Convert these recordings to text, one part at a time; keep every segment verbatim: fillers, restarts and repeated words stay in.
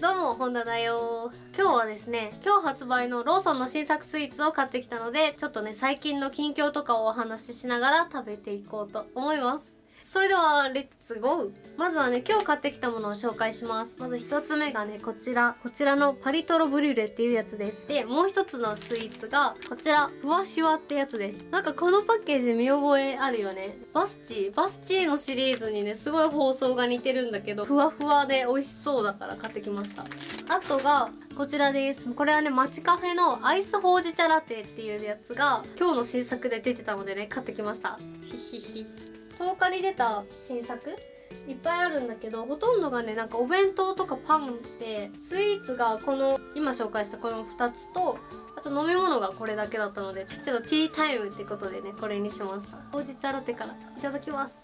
どうも、本田だよ。今日はですね、今日発売のローソンの新作スイーツを買ってきたので、ちょっとね、最近の近況とかをお話ししながら食べていこうと思います。それでは、レッツゴー。まずはね、今日買ってきたものを紹介します。まず一つ目がね、こちら。こちらのパリトロブリュレっていうやつです。で、もう一つのスイーツが、こちら、ふわしわってやつです。なんかこのパッケージ見覚えあるよね。バスチーバスチーのシリーズにね、すごい包装が似てるんだけど、ふわふわで美味しそうだから買ってきました。あとが、こちらです。これはね、マチカフェのアイスほうじ茶ラテっていうやつが、今日の新作で出てたのでね、買ってきました。ひひひ。とおかに出た新作いっぱいあるんだけど、ほとんどがね、なんかお弁当とかパンで、スイーツがこの、今紹介したこのふたつと、あと飲み物がこれだけだったので、ちょっとティータイムってことでね、これにしました。ほうじ茶ラテからいただきます。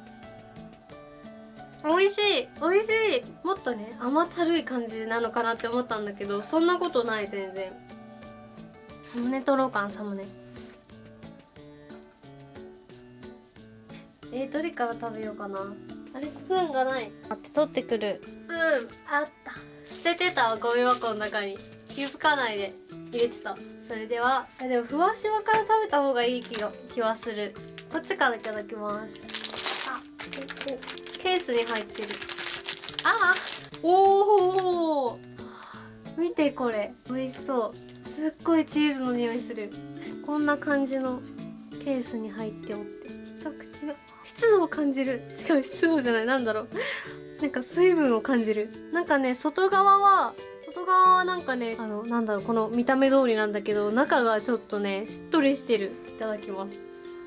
美味しい美味しいもっとね、甘ったるい感じなのかなって思ったんだけど、そんなことない、全然。サムネ撮ろうかな、サムネ。えー、どれから食べようかな。あれ、スプーンがない。待って、取ってくる。うん、あった。捨ててたわ、ゴミ箱の中に。気づかないで入れてた。それでは、あ、でも、ふわしわから食べた方がいい気が、気はする。こっちからいただきます。あ、お、お、ケースに入ってる。ああ、おー、見てこれ。美味しそう。すっごいチーズの匂いする。こんな感じのケースに入っておって。一口目。湿度を感じる。違う、湿度じゃない。なんだろう。なんか水分を感じる。なんかね、外側は、外側はなんかね、あの、なんだろう、この見た目通りなんだけど、中がちょっとね、しっとりしてる。いただきます。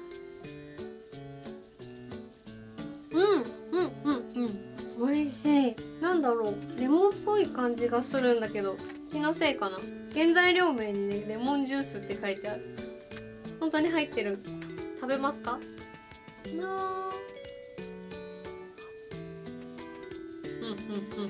うん、うん、うん、うん。美味しい。なんだろう。レモンっぽい感じがするんだけど、気のせいかな。原材料名にね、レモンジュースって書いてある。本当に入ってる。食べますか？なー。うんうんうんうん。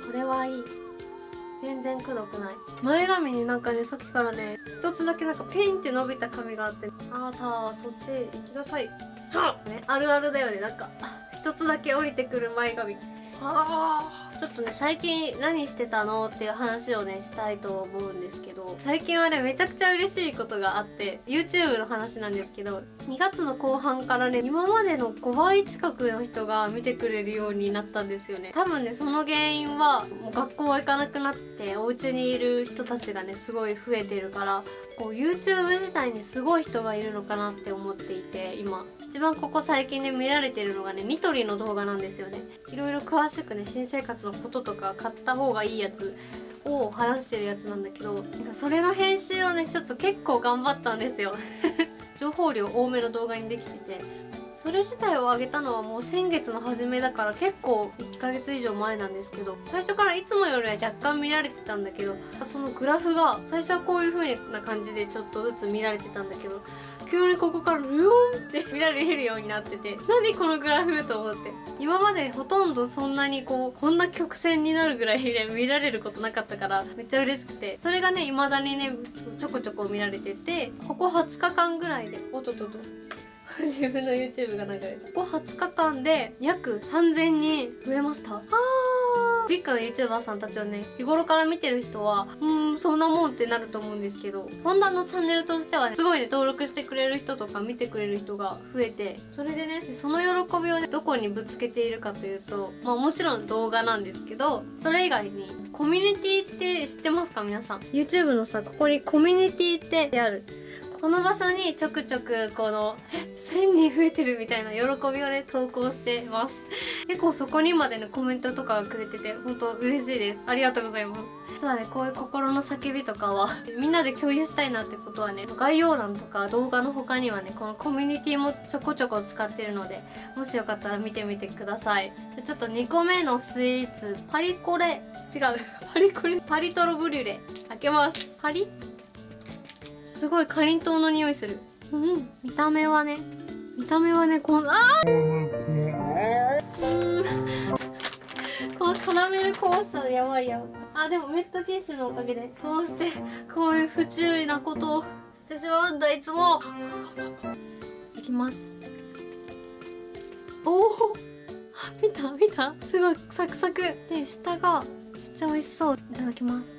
これはいい。全然くどくない。前髪になんかね、さっきからね、一つだけなんかペンって伸びた髪があって、あーたー、そっちへ行きなさい。はっね、あるあるだよね。なんか、一つだけ降りてくる前髪。あー。ちょっとね、最近何してたのっていう話をね、したいと思うんですけど、最近はね、めちゃくちゃ嬉しいことがあって、YouTube の話なんですけど、にがつの後半からね、今までのごばい近くの人が見てくれるようになったんですよね。多分ね、その原因は、もう学校行かなくなって、お家にいる人たちがね、すごい増えてるから、こう YouTube 自体にすごい人がいるのかなって思っていて、今。一番ここ最近で見られてるのがね、ニトリの動画なんですよね。いろいろ詳しくね、新生活のこととか買った方がいいやつを話してるやつなんだけど、なんかそれの編集をね、ちょっと結構頑張ったんですよ。情報量多めの動画にできてて。それ自体を上げたのはもう先月の初めだから結構いっかげつ以上前なんですけど、最初からいつもよりは若干見られてたんだけど、そのグラフが最初はこういう風な感じでちょっとずつ見られてたんだけど、急にここからルーンって見られるようになってて、何このグラフと思って。今までほとんどそんなにこう、こんな曲線になるぐらいで見られることなかったから、めっちゃ嬉しくて。それがね、未だにね、ちょこちょこ見られてて、ここはつかかんぐらいで、おっとっとっと。自分の YouTube が流れて、ここはつかかんで約さんぜんにん増えました。あー、ビッグな YouTuber さんたちをね、日頃から見てる人は、うーん、そんなもんってなると思うんですけど、ホンダのチャンネルとしてはね、すごいね、登録してくれる人とか見てくれる人が増えて、それでね、その喜びをね、どこにぶつけているかというと、まあもちろん動画なんですけど、それ以外に、コミュニティって知ってますか皆さん。YouTube のさ、ここにコミュニティってある。この場所にちょくちょくこの、え、せんにん増えてるみたいな喜びをね、投稿してます。結構そこにまでね、コメントとかがくれてて、ほんと嬉しいです。ありがとうございます。実はね、こういう心の叫びとかは、みんなで共有したいなってことはね、概要欄とか動画の他にはね、このコミュニティもちょこちょこ使ってるので、もしよかったら見てみてください。でちょっとにこめのスイーツ、パリコレ、違う、パリコレ、パリトロブリュレ、開けます。パリッすごいかりんとうの匂いする。うん。見た目はね、見た目はね、この、あーうん。このカラメルこぼしたらやばいやばい。あ、でもウェットティッシュのおかげで、どうしてこういう不注意なことをしてしまうんだ、いつも。いきます。おお見た見たすごいサクサク。で、下が、 めっちゃ美味しそう。いただきます。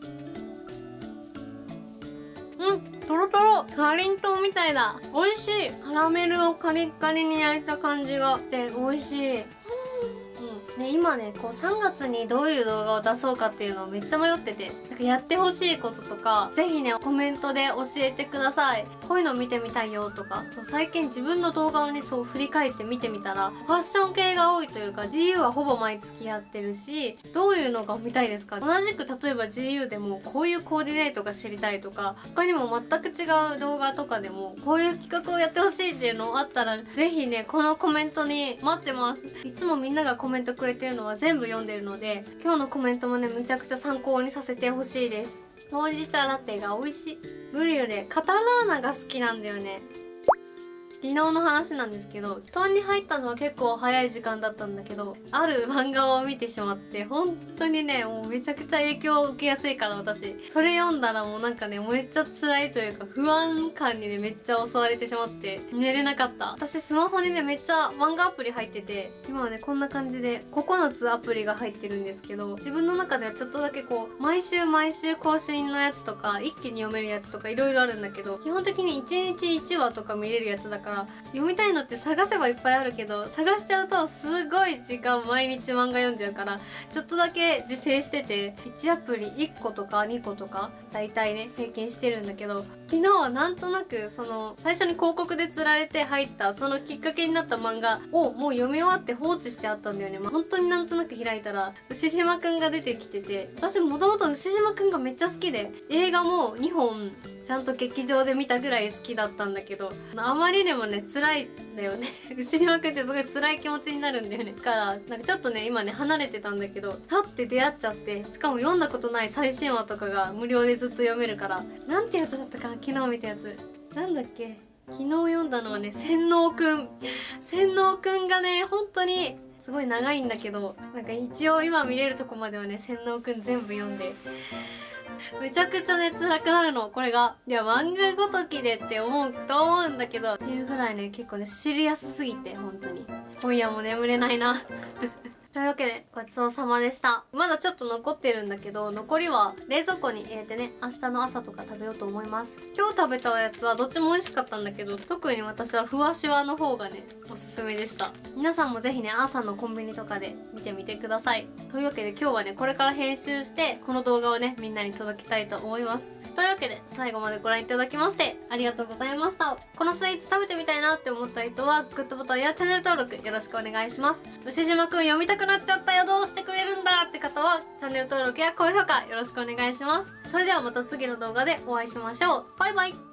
うん、トロトロ、かりんとうみたいだ。美味しい。カラメルをカリッカリに焼いた感じがあって美味しい。うん、ね、今ね、こうさんがつにどういう動画を出そうかっていうのをめっちゃ迷ってて、なんかやってほしいこととか、ぜひね、コメントで教えてください。こういうの見てみたいよとか、そう最近自分の動画をね、そう振り返って見てみたら、ファッション系が多いというか、ジーユー はほぼ毎月やってるし、どういうのが見たいですか？同じく例えば ジーユー でもこういうコーディネートが知りたいとか、他にも全く違う動画とかでもこういう企画をやってほしいっていうのあったら、ぜひね、このコメントに待ってます。いつもみんながコメントくれてるのは全部読んでるので、今日のコメントもね、めちゃくちゃ参考にさせてほしいです。ほうじ茶ラテが美味しい。ブリュレ、カタラーナが好きなんだよね。昨日の話なんですけど、布団に入ったのは結構早い時間だったんだけど、ある漫画を見てしまって、本当にね、もうめちゃくちゃ影響を受けやすいから私。それ読んだらもうなんかね、めっちゃ辛いというか、不安感にね、めっちゃ襲われてしまって、寝れなかった。私スマホにね、めっちゃ漫画アプリ入ってて、今はね、こんな感じでここのつアプリが入ってるんですけど、自分の中ではちょっとだけこう、毎週毎週更新のやつとか、一気に読めるやつとかいろいろあるんだけど、基本的にいちにちいちわとか見れるやつだから、読みたいのって探せばいっぱいあるけど、探しちゃうとすごい時間毎日漫画読んじゃうから、ちょっとだけ自制してて、いちアプリいっことかにことか、だいたいね、平均してるんだけど、昨日はなんとなく、その、最初に広告で釣られて入った、そのきっかけになった漫画をもう読み終わって放置してあったんだよね。まあ、本当になんとなく開いたら、牛島くんが出てきてて、私もともと牛島くんがめっちゃ好きで、映画もにほん、ちゃんと劇場で見たぐらい好きだったんだけど、あまりにもね、辛いんだよね。牛島くんってすごい辛い気持ちになるんだよね。だから、なんかちょっとね、今ね、離れてたんだけど、立って出会っちゃって、しかも読んだことない最新話とかが無料でずっと読めるから、なんてやつだったかな、昨日見たやつ。なんだっけ？昨日読んだのはね、洗脳くん。洗脳くんがね、本当に、すごい長いんだけど、なんか一応今見れるとこまではね、洗脳くん全部読んで、めちゃくちゃね、辛くなるの、これが。いや、漫画ごときでって思うと思うんだけど、っていうぐらいね、結構ね、シリアスすぎて、本当に。今夜も眠れないな。というわけで、ごちそうさまでした。まだちょっと残ってるんだけど、残りは冷蔵庫に入れてね、明日の朝とか食べようと思います。今日食べたやつはどっちも美味しかったんだけど、特に私はふわしわの方がね、おすすめでした。皆さんもぜひね、朝のコンビニとかで見てみてください。というわけで今日はね、これから編集して、この動画をね、みんなに届けたいと思います。というわけで、最後までご覧いただきまして、ありがとうございました。このスイーツ食べてみたいなって思った人は、グッドボタンやチャンネル登録よろしくお願いします。牛島くん読みたくなっちゃったよ、どうしてくれるんだって方は、チャンネル登録や高評価よろしくお願いします。それではまた次の動画でお会いしましょう。バイバイ。